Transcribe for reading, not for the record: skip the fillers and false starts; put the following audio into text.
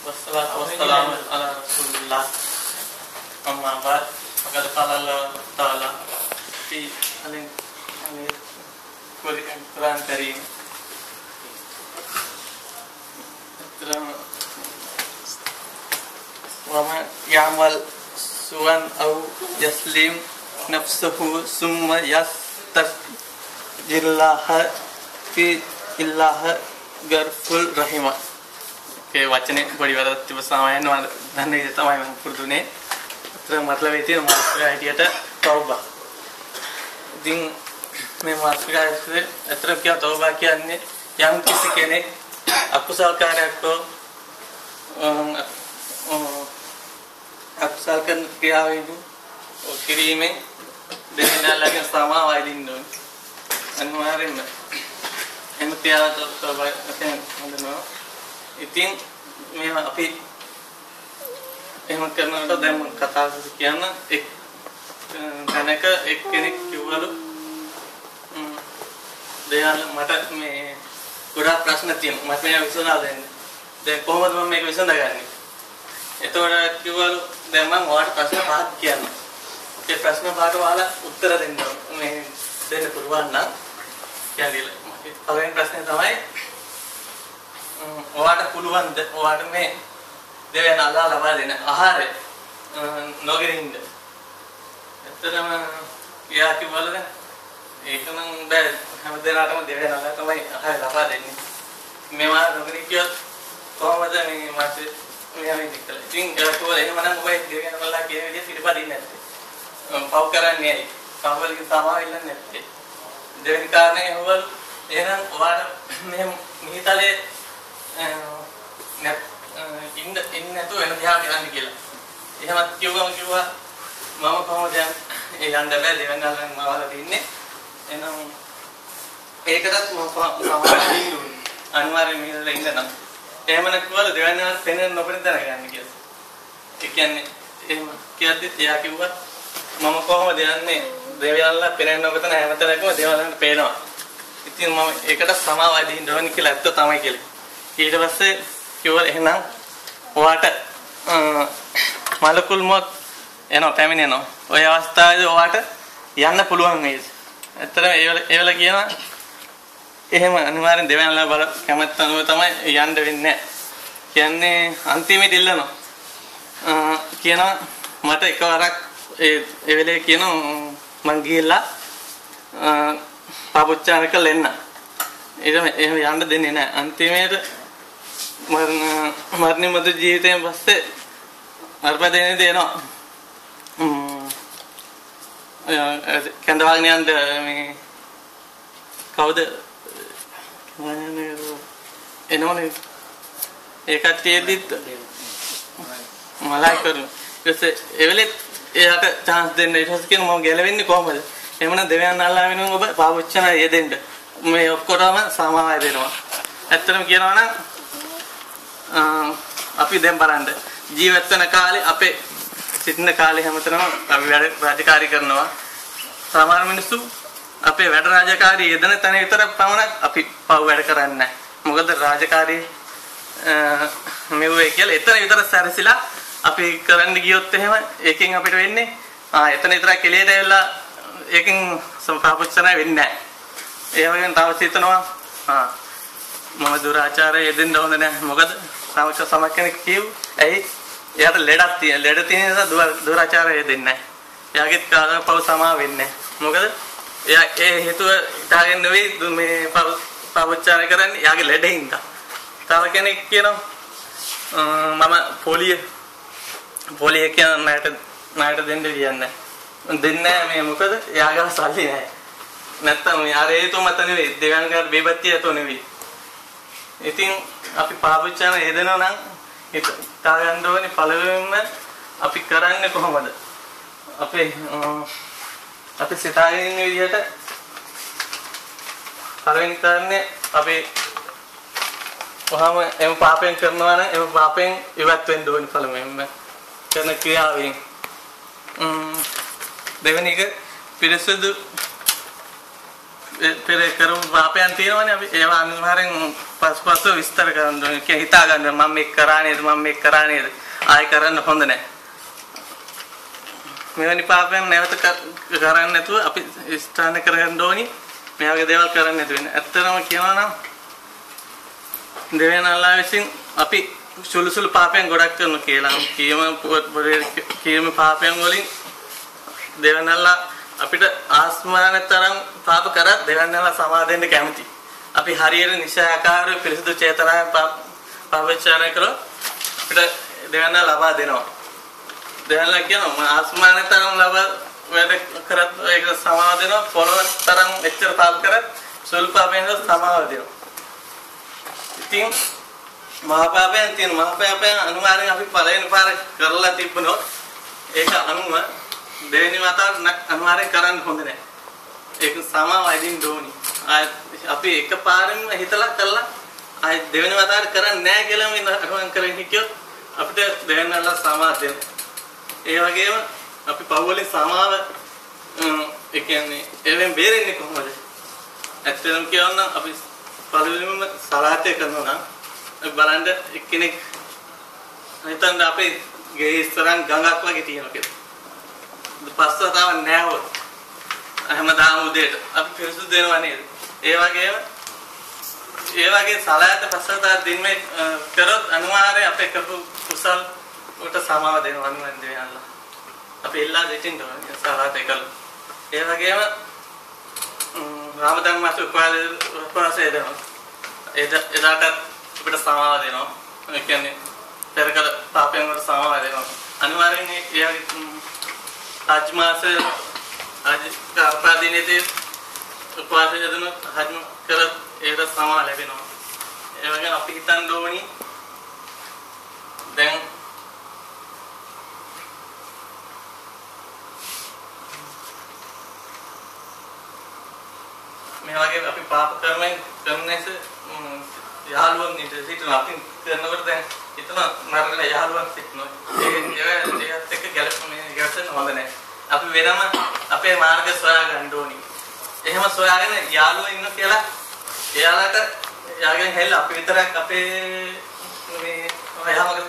wassalatu wassalamu ala rasulillah amma ba'd faqad qala Allah ta'ala fi Quran Karim وَمَنْ يَعْمَلْ سُوءًا أَوْ يَظْلِمْ نَفْسَهُ ثُمَّ يَسْتَغْفِرِ اللَّهَ فَإِنَّ ගර්ෆුල් රහිම ඒ වචනේ පොඩි වරදක් තිබ්බ සාමාන්‍යයෙන් මම දන්නේ ඒක තමයි මම පුරුදුනේ. අතන මතලබේ තියෙන මාස්ටර් හිටියට තවබා. ඉතින් මේ මාස්ටර් ගාස්සේ අතර කිය තවබා කියන්නේ යම් කිසි කෙනෙක් අකුසල කාර්යයක් අකුසල කරන ක්‍රියාවෙන් කිරීමෙන් දෙවියන්ලාගේ සමාව අයිදින්න ඕනේ. අනිවාර්යෙන්ම එහෙම තියාගන්න තවබා හඳුනනවා. ඉතින් මේ අපි එහෙම කරනකොට දැන් මම කතා කියන්න එක් තැනක එක්කෙනෙක් කිව්වලු දෙයාල මට මේ ගොඩාක් ප්‍රශ්න තියෙනවා මට මේක විසඳලා දෙන්න. දැන් කොහොමද මම මේක විසඳගන්නේ? එතකොට කිව්වලු දැන් මම ඔයාලට ප්‍රශ්න පහක් කියන්නම්. ඒ ප්‍රශ්න පහට ඔයාලා උත්තර දෙන්න මේ දෙන්න පුළුවන් නම් කියන්නේ පළවෙනි ප්‍රශ්නේ තමයි ඔයාලට පුළුවන් ද ඔයාලට මේ දෙවියන් අල්ලා ලබා දෙන ආහාරය නොගෙනින්ද? ඇත්තටම යා කිව්වලද ඒක නම් බෑ හැමදේරටම දෙවියන් අල්ලා තමයි ආහාරය ලබා දෙන්නේ. මේවා නොගෙනින් කියොත් කොහොමද මේ මාත් මෙයා මේ දෙකල. ඉතින් ඒක වල එහෙමනම් ඔබ දෙවියන් අල්ලා කියන විදිහට පිළිපදින්නේ නැත්තේ. පව් කරන්නේ ඇයි? පව්වලින් සමාව ඉල්ලන්නේ නැත්තේ. දෙවෙනි කාරණේ හොවල් එහෙනම් ඔයාලා මේ මිහිතලේ ඉන්න නැතුව වෙන දිහාට යන්න කියලා. එහෙමත් කිව්වා මම කොහොමද යන්න බෑ දෙවන්න අල්ලන් මාවලා තින්නේ. එහෙනම් ඒකටත් මම සමාවෙන්න අනිවාර්යයෙන් මිහිතලේ ඉන්න. එහෙම නැත්නම් දෙවන්න අල්ලන් පෙනෙන්න නොපෙනෙන තැන යන්න කියලා. ඒ කියන්නේ එහෙම කියද්දිත් එයා කිව්වා මම කොහොමද යන්නේ දෙවියන්ලා පෙනෙන්න නොපෙනෙන හැමතැනකම දෙවියන්ලාට පේනවා. ඉතින් මම ඒකට සමාවයි දෙන්න ඕනේ කියලා ඇත්ත තමයි කියලා. ඊට පස්සේ කිව්වා එහෙනම් ඔයාට මලකුල් මොත් එනවා පැමිණෙනවා. ওই අවස්ථාවේදී ඔයාට යන්න පුළුවන් වේද? ඇත්තටම ඒවල කියනවා එහෙම අනිවාර්යෙන් දෙවියන්ලා බල කැමැත්ත අනුව තමයි යන්න වෙන්නේ. කියන්නේ අන්තිමේදී ඉල්ලනවා. කියනවා මට එකවරක් ඒ වෙලේ කියනවා මං ගිහිල්ලා පාපොච්චාර කරලා එන්න. එහෙම යන්න දෙන්නේ නැහැ. අන්තිමේට මරණ මතු ජීවිතයෙන් පස්සේ අර්පදෙන්නේ දෙනවා. කන්දවාගෙන යන්න මේ කවුද එනෝනේ ඒ කට්ටියදිත් මලයි කරු. ඊටසේ එවෙලෙත් එයාට chance දෙන්න ඊට පස්සේ කියනවා මම ගැලවෙන්නේ කොහමද? එහෙමනම් දෙවියන් අල්ලා වෙනුවෙන් ඔබ පාපොච්චන යෙදෙන්න. මේ ඔක්කොටම සමාවය දෙනවා. ඇත්තටම කියනවා නම් අපි දැන් බලන්න ජීවත් වෙන කාලේ අපේ සිටින කාලේ හැමතැනම අපි වැඩ රාජකාරී කරනවා. සමහර මිනිස්සු අපේ වැඩ රාජකාරී යෙදෙන තැන විතර පමණක් අපි පව් වැඩ කරන්නේ නැහැ. මොකද රාජකාරී මෙව්වේ කියලා එතන විතර සැරසිලා අපි කරන්න ගියොත් එහෙම ඒකෙන් අපිට වෙන්නේ එතන විතරක් එළියට ඇවිල්ලා ඒකෙන් සම්පාපොච්චන වෙන්නේ නැහැ. ඒ වගේම තව හිතනවා මම දුරාචාරය යෙදෙන්න හොඳ නැහැ. මොකද සමක් කෙනෙක් කියු ඇයි එයාට ලෙඩක් තියෙන. ලෙඩ තියෙන නිසා දුරාචාරය යෙදෙන්නේ නැහැ. එයාගෙත් කාලව පව සමා වෙන්නේ නැහැ. මොකද එයා ඒ හේතුව හිතාගෙන නෙවෙයි මේ පාපොච්චාරය කරන්නේ එයාගේ ලෙඩින්ද. තව කෙනෙක් කියනවා මම පොලිය කියන ණයට දෙන්න කියන්නේ දෙන්නේ මේ මොකද එයාගාව සල්ලි නැහැ. නැත්තම් මේ අර හේතුව මත නෙවෙයි දෙවියන්ගාට බේබත්තිය හේතුව නෙවෙයි. ඉතින් අපි පාපොච්චාන හේදෙනවා නම් හිතා ගන්න ඕනේ පළවෙනිම අපි කරන්නේ කොහොමද? අපි සිතාගෙන ඉන්න විදිහට පළවෙනි කාරණේ අපි කොහොම එම් පාපෙන් කරනවා නම් එම් පාපෙන් ඉවත් වෙන්න ඕනේ පළවෙනිම කරන ක්‍රියාවෙන්. දෙවෙනි එක පිරිසුදු පෙර කරමු පාපයන් තියෙනවනේ අපි ඒවා අනිවාර්යෙන් පසුපසු විස්තර කරන්න ඕනේ. කිය හිතා ගන්න මම මේක කරා නේද මම මේක කරා නේද ආයෙ කරන්න හොඳ නැහැ. මෙවැනි පාපයන් නැවත කරන්නේ නැතුව අපි ස්ථාන කරගන්න ඕනි. මේ වගේ දේවල් කරන්නේ නැතු වෙන. ඇත්තටම කියනවා නම් දෙවියන් අල්ලා විසින් අපි සුළු පාපයන් ගොඩක් කරනවා කියලා. කීම පාපයන් වලින් දෙවියන් අල්ලා අපිට ආස්මානතරම් පාප කරත් දෙවියන් අල්ලා සමාදෙන්න කැමති. අපි හරියට නිසාකාරව පිරිසුදු චේතනාවෙන් පාපචාරය කරොත් අපිට දෙවියන් ලබා දෙනවා. දෙවියන් කියනවා ආස්මානතරම් ලබා වැඩ කරත් ඒක සමාව දෙනවා. පොළොව තරම් එච්චර පාප කරත් සුළු පාපයෙන් සමාව දෙනවා. ඉතින් මහා පාපයන් අනුමානෙන් අපි පළවෙනි පාර කරලා තිබුණොත් ඒක අනුව දෙවෙනි වතාවට අනිවාර්යෙන් කරන්න හොඳ නැහැ. ඒක සමාව අදින්න ඕනි. අපි එකපාරින්ම හිතලා කරලා ආයෙ දෙවෙනි වතාවට කරන්නේ නැහැ කියලා මේ අනුමත කරගෙන හිටියොත් අපිට දෙවෙනිවල සමාව දෙන්න. ඒ වගේම අපි පවුලේ සමාව ඒ කියන්නේ එවෙන් බේරෙන්නේ කොහොමද? ඇත්තටම කියනවා අපි පළවෙනිම සලාතේ කරනවා නම් බලන්න එක්කෙනෙක් හිතන්න අපේ ගේ ඉස්සරහන් ගඟක් වගේ තියෙනවා කියලා. පස්සතාව නැවොත් හැමදාම උදේට අපි පිරිසුදු දෙනවා නේද? ඒ වගේ සලාත පස්සතාව දෙන්නේ කරොත් අනිවාර්යයෙන් අපේ කරපු කුසල් උට සමාව දෙනවා අනිවාර්යෙන් දෙවියන්ලා. අපි එල්ලා දෙටින්න ඕනේ සලාත එකල. ඒ වගේම රාමදාන මාස උපවාසය දෙනවා. එදාට අපිට සමාව දෙනවා. ඒ කියන්නේ පෙරකල පාපයන් වලට සමාව දෙනවා. අනිවාර්යෙන් ඒ හජ් මාසේ හජ් කරපාදිනේදී උපවාසය දෙන හජ් කරත් ඒකට සමාව ලැබෙනවා. ඒ වගේම අපි හිතන්න ඕනි දැන් මේ වගේ අපි පාප කරන්නේස යහළුවන් නිතරම අපි කරනකොට දැන් හිතන මරණ යහළුවන් සිටිනවා. ඒකත් එක්ක ගැලපෙන්න හොඳ නැහැ. අපි වෙනම අපේ මාර්ගය සොයා ගන්න ඕනි. එහෙම සොයාගෙන යාළුවෝ ඉන්න කියලා එයාලට යාගෙන හැල්ල අපි විතරක් අපේ මේ